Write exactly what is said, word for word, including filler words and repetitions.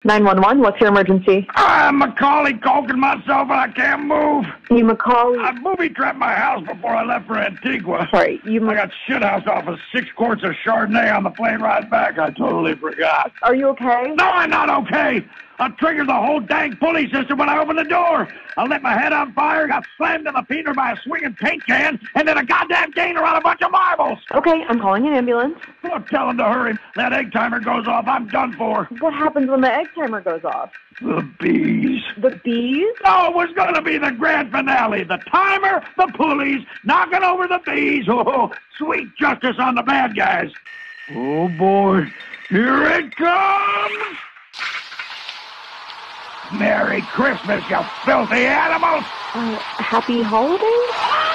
nine one one, what's your emergency? I'm Macaulay Culkin myself and I can't move. You Macaulay... I booby-trapped my house before I left for Antigua. Sorry, you... I got shithoused off of six quarts of Chardonnay on the plane ride back. I totally forgot. Are you okay? No, I'm not okay. I triggered the whole dang pulley system when I opened the door. I lit my head on fire, got slammed in the peter by a swinging paint can, and then a goddamn gainer on a bunch of marbles. Okay, I'm calling an ambulance. Well, tell him to hurry. That egg timer goes off. I'm done for. What happens when the egg timer goes off? The bees. The bees? Oh, it was going to be the grand finale. The timer, the pulleys, knocking over the bees. Oh, sweet justice on the bad guys. Oh, boy. Here it comes. Merry Christmas, you filthy animals! Uh, happy holidays?